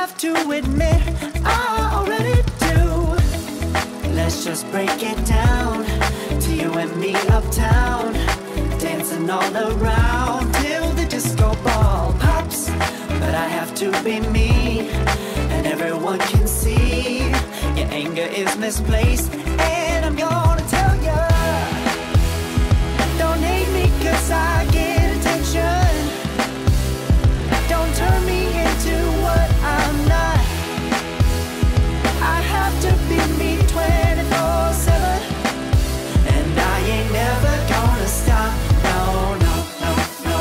have to admit I already do. Let's just break it down to you and me uptown, dancing all around till the disco ball pops. But I have to be me, and everyone can see your anger is misplaced, and I'm gonna tell ya, don't hate me 'cause I get attention. Don't turn me into what I'm not. I have to be me 24/7, and I ain't never gonna stop. No, no, no, no.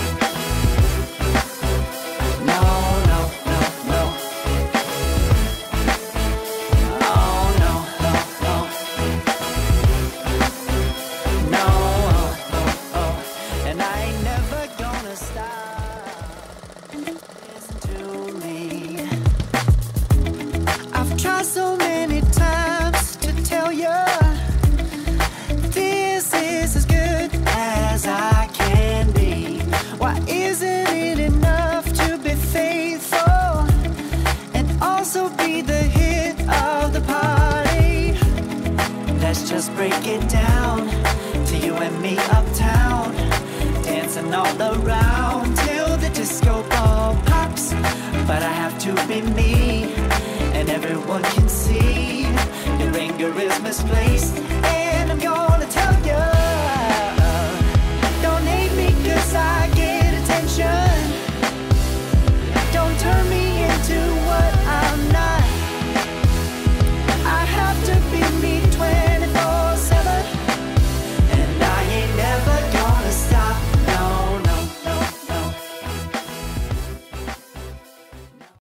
No, no, no, no. Oh, no, no, no. No, oh, oh, oh. And I ain't never gonna stop. Listen to me. I've tried so many times to tell you this is as good as I can be. Why isn't it enough to be faithful and also be the hit of the party? Let's just break it down to you and me uptown, dancing all around till the disco ball pops. But I have to be me,